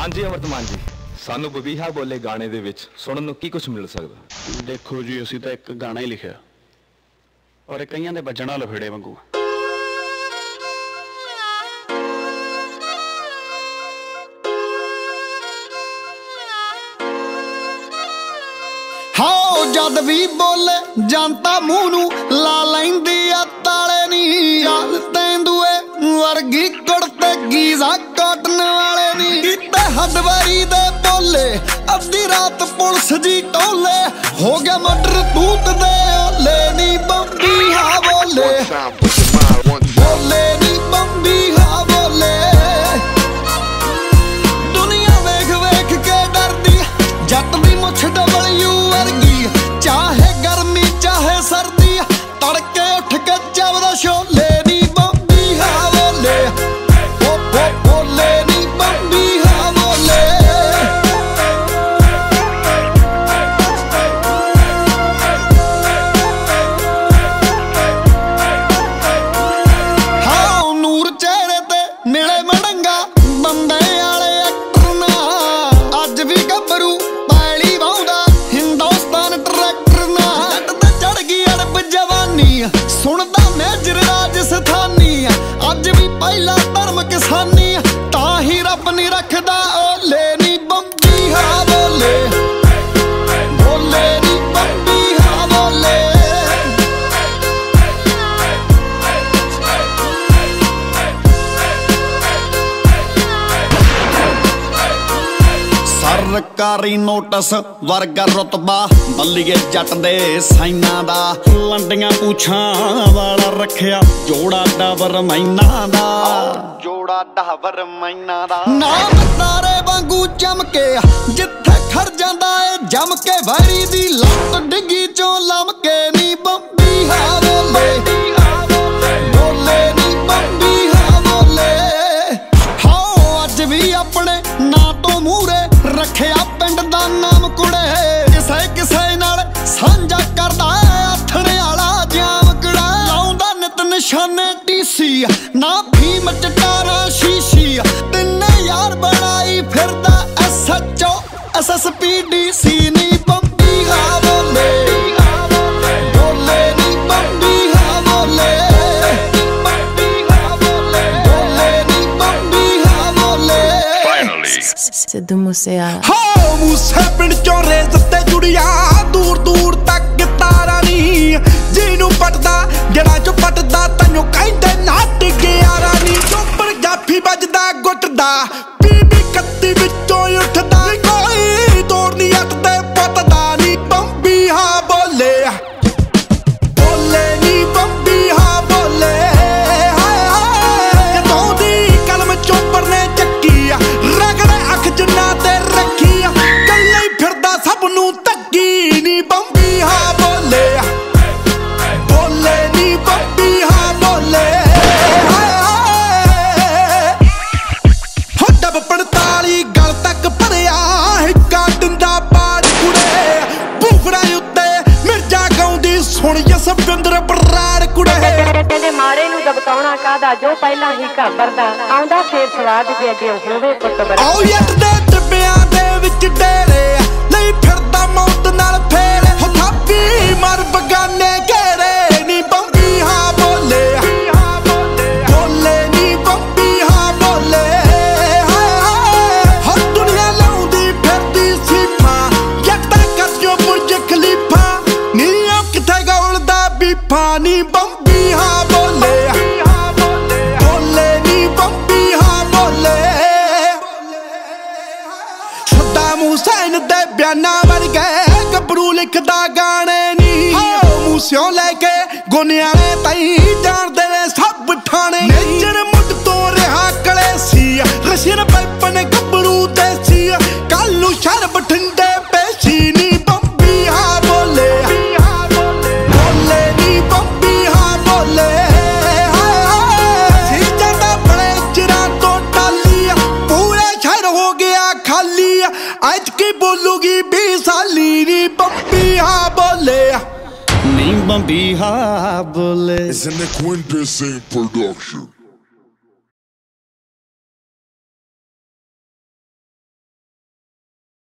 ਹਾਂਜੀ ਅਮਰਤਮਾਨ ਜੀ, ਸਾਨੂੰ ਬਬੀਹਾ ਬੋਲੇ ਗਾਣੇ ਦੇ ਵਿੱਚ ਸੁਣਨ ਨੂੰ ਕੀ ਕੁਝ ਮਿਲ ਸਕਦਾ? ਦੇਖੋ ਜੀ, ਅਸੀਂ ਤਾਂ ਇੱਕ ਗਾਣਾ ਹੀ ਲਿਖਿਆ ਔਰ ਇਹ ਕਈਆਂ ਦੇ ਵੱਜਣਾ ਲਫੇੜੇ ਵਾਂਗੂ। ਹਾਓ ਜਦ ਵੀ ਬੋਲੇ ਜਨਤਾ ਮੂੰਹ ਨੂੰ ਲਾ ਲੈਂਦੀ ਆ ਤਾਲੇ ਨੀ। ਚੱਲ ਤੈਂਦੂਏ ਵਰਗੀ ਕੁੜਤੇ ਗੀਜ਼ਾ ਕਾਟਨ ਵਾਲੇ ਨੀ। ਕੀਤੇ ਹੱਡਵਾਰੀ ਦੇ ਬੋਲੇ ਅੱਧੀ ਰਾਤ ਪੁਲਿਸ ਜੀ ਟੋਲੇ। ਹੋ ਗਿਆ ਮਰਡਰ ਤੂਤ ਦੇ ਓਲੇ ਨੀ ਬੰਬੀਹਾ ਬੋਲੇ। ਬੋਲੇ ਨੀ ਬੰਬੀਹਾ ਬੋਲੇ। ਦੁਨੀਆ ਵੇਖ ਵੇਖ ਕੇ ਡਰਦੀ ਜੱਟ ਦੀ ਮੁੱਛ ਡਬਲਯੂ ਵਰਗੀ। ਚਾਹੇ ਗਰਮੀ ਚਾਹੇ ਸਰਦੀ ਤੜਕੇ ਉੱਠ ਕੇ ਚੱਬਦਾ ਛੋਲੇ ਨੀ ਬੰਬੀਹਾ ਬੋਲੇ। ਬੋਲੇ ਨੀ ਬੰਬੀਹਾ ਬੋਲੇ। ਹਾਂ ਨੂਰ ਚਿਹਰੇ ਤੇ ਮਿਲੇ ਮੜੰਗਾ ਬੰਦੇ ਵਾਲੇ ਐਕਟਰ ਨਾ। ਅੱਜ ਵੀ ਗੱਭਰੂ ਪੈਲੀ ਵਾਉਂਦਾ ਹਿੰਦੁਸਤਾਨ ਟਰੈਕਟਰ ਨਾ। ਜੱਟ ਤੇ ਚੜ ਗਈ ਅੜਬ ਜਵਾਨੀ ਸੁਣਦਾ ਮੇਜਰ ਰਾਜਸਥਾਨੀ। ਅੱਜ ਵੀ ਪਹਿਲਾ ਧਰਮ ਕਿਸਾਨੀ ਤਾਂ ਹੀ ਰੱਬ ਨੀ ਰੱਖਦਾ ਓਲੇ ਨੀ ਬੰਬੀਹਾ ਬੋਲੇ। ਬੋਲੇ ਨੀ ਬੰਬੀਹਾ ਬੋਲੇ। ਸਰਕਾਰੀ ਨੋਟਿਸ ਵਰਗਾ ਰੁਤਬਾ ਬੱਲੀਏ ਜੱਟ ਦੇ ਸਾਈਨਾਂ ਦਾ। ਲੰਡੀਆਂ ਪੂਛਾਂ ਵਾਲਾ ਰੱਖਿਆ ਜੋੜਾ ਡਾਬਰ ਮੈਨਾਂ ਦਾ। ਜੋੜਾ ਡਾਬਰ ਮੈਨਾਂ ਦਾ ਨਾਮ ਤਾਰੇ ਵਾਂਗੂ ਚਮਕੇ ਜਿੱਥੇ ਖੜ ਜਾਂਦਾ ਏ ਜਮ ਕੇ। ਵੈਰੀ ਦੀ ਲੱਤ ਡਿੱਗੀ ਚੋਂ ਲਮਕੇ ਨੀ ਬੰਬੀਹਾ ਬੋਲੇ। ਬੋਲੇ ਨੀ ਬੰਬੀਹਾ ਬੋਲੇ। ਹਾਓ ਅੱਜ ਵੀ ਆਪਣੇ ਨਾਂ ਤੋਂ ਮੂਹਰੇ ਰੱਖਿਆ ਪਿੰਡ ਦਾ ਨਾਮ ਕੁੜੇ। ਕਿਸੇ ਕਿਸੇ ਨਾਲ ਸਾਂਝਾ ਕਰਦਾ ਆਥਣੇ ਵਾਲਾ ਜਾਮਕੜਾ। ਲਾਉਂਦਾ ਨਿਤ ਨਿਸ਼ਾਨੇ ਟੀਸੀ ਨਾ ਫੀਮ ਚਟਾਰਾ ਸ਼ੀਸ਼ੀ। ਤਿੰਨੇ ਯਾਰ ਬਣਾਈ ਫਿਰਦਾ SHO SSP DC ਨੀ ਬੰਬੀਹਾ ਬੋਲੇ। ਬੋਲੇ ਨੀ ਬੰਬੀਹਾ ਬੋਲੇ। ਬੋਲੇ ਨੀ ਬੰਬੀਹਾ ਬੋਲੇ। ਸਿੱਧੂ ਮੂਸੇਵਾਲਾ। ਹਾਓ ਮੂਸੇ ਪਿੰਡ ਚੋਂ ਰੇਸ ਤੇ ਜੁੜਿਆ ਦੂਰ ਦੂਰ ਤੱਕ ਤਾਰਾ ਨੀ। ਜਿਹਨੂੰ ਪਟਦਾ ਜਿਹੜਾ ਚੋਂ ਪਟਦਾ ਤੈਨੂੰ ਕਹਿੰਦੇ ਨੱਟ ਗਿਆ ਰਾਨੀ। ਚੋਪਰ ਜਾਫੀ ਵੱਜਦਾ ਗੁੱਟਦਾ ਬੀਬੀ 31 ਵਿੱਚੋਂ ਉੱਠਦਾ। ਕੋਈ ਤੋੜ ਨੀ ਅੱਟ ਤੇ ਪੱਟਦਾ ਨੀ ਬੰਬੀਹਾ ਬੋਲੇ। ਬੋਲੇ ਨੀ ਬੰਬੀਹਾ ਬੋਲੇ। ਹਾਏ ਹਾਏ ਜਦੋਂ ਦੀ ਕਲਮ ਚੋਪਰ ਨੇ ਚੱਕੀ ਰਗੜੇ ਅੱਖ ਜਿੰਨਾ ਤੇ ਰੱਖੀ। ਕੱਲੇ ਹੀ ਫਿਰਦਾ ਸਭ ਨੂੰ ਧੱਕੀ ਨੀ ਬੰਬੀਹਾ ਬੋਲੇ। ਬੋਲੇ ਨੀ ਬੰਬੀਹਾ ਬੋਲੇ। ਹਾਏ ਹਾਏ ਹੋ ਡੱਬ 45 ਗਲ ਤੱਕ ਭਰਿਆ ਹਿੱਕਾ ਦਿੰਦਾ ਬਾਜ ਕੁੜੇ। ਬੂਫੜਾ ਉੱਤੇ ਮਿਰਜਾ ਗਾਉਂਦੀ ਸੁਣ ਜਸਵਿੰਦਰ ਬਰਾੜ ਕੁੜੇ। ਕਹਿੰਦੇ ਮਾਰੇ ਨੂੰ ਦਬਕਾਉਣਾ ਕਾਹਦਾ ਜੋ ਪਹਿਲਾਂ ਹੀ ਘਾਬਰਦਾ। ਆਉਂਦਾ ਫੇਰ ਸਵਾਦ ਜੇ ਅੱਗੇ ਹੋਵੇ ਪੁੱਤ ਬੜਾ। ਆਓ ਜੱਟ ਦੇ ਟਿੱਬਿਆਂ ਦੇ ਵਿੱਚ ਡੇਰੇ ਨਹੀਂ ਫਿਰਦਾ ਮੌਤ ਨਾਲ ਫੇਰੇ। ਹੋ ਥਾਪੀ ਮਰ ਬਗਾਨੇ ਘੇਰੇ ਨੀ ਬੰਬੀਹਾ ਬੋਲੇ। ਬੋਲੇ ਨੀ ਬੰਬੀਹਾ ਬੋਲੇ। ਹਾਏ ਹਾਏ ਹੋ ਦੁਨੀਆ ਲਾਉਂਦੀ ਫਿਰਦੀ ਸੀਫਾਂ ਜੱਟਾਂ ਕਰਜੋ ਬੁਰਜ ਖਲੀਫਾ। ਨੀ ਉਹ ਕਿੱਥੇ ਗੌਲਦਾ ਬੀਫਾ ਨੀ ਬੰਬੀਹਾ ਬੋਲੇ। ਬੋਲੇ ਨੀ ਬੰਬੀਹਾ ਬੋਲੇ। ਸੱਦਾਮ ਹੁਸੈਨ ਦੇ ਬਿਆਨਾਂ ਵਰਗੇ ਗੱਭਰੂ ਲਿਖਦਾ ਗਾਣੇ ਨੀ। ਮੂਸਿਓਂ ਲੈ ਕੇ ਗੁਨਿਆਣੇ ਤਾਈਂ ਜਾਣਦੇ ਨੇ ਸਭ ਠਾਣੇ। ਮੇਜਰ ਮੁੱਢ ਤੋਂ ਰਿਹਾ ਕਲੇਸੀ ਰਸ਼ੀਨ ਪੈਪਨ ਗੱਭਰੂ ਦੇਸੀ। ਕੱਲ ਨੂੰ ਸ਼ਹਿਰ ਬਠਿੰਡੇ ਪੇਸ਼ੀ ਨੀ ਬੰਬੀਹਾ ਬੋਲੇ। ਬੋਲੇ ਨੀ ਬੰਬੀਹਾ ਬੋਲੇ। ਹਾਏ ਹਾਏ ਸੀ ਜਾਂਦਾ ਬੜੇ ਚਿਰਾਂ ਤੋਂ ਟਾਲੀ ਪੂਰੇ ਸ਼ਹਿਰ ਹੋ ਗਿਆ ਖਾਲੀ। ਅੱਜ ਕੀ ਬੋਲੂਗੀ 20 ਸਾਲੀ ਨੀ ਬੰਬੀਹਾ ਬੋਲੇ। ਨੀ ਬੰਬੀਹਾ ਬੋਲੇ। It's in the Quintessence production.